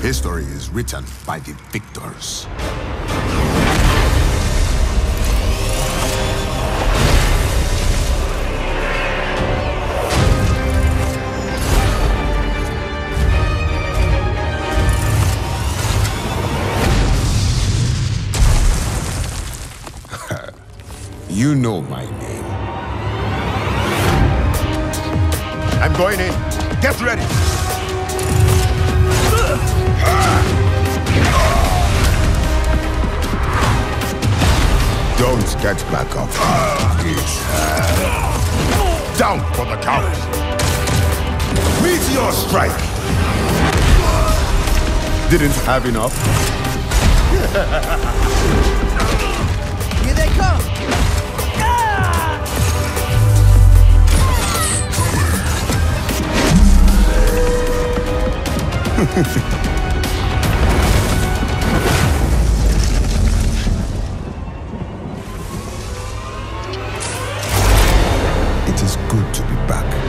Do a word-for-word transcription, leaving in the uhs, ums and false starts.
History is written by the victors. You know my name. I'm going in. Get ready. Don't get back up. Down for the count. Meteor strike. Didn't have enough? Here they come. It is good to be back.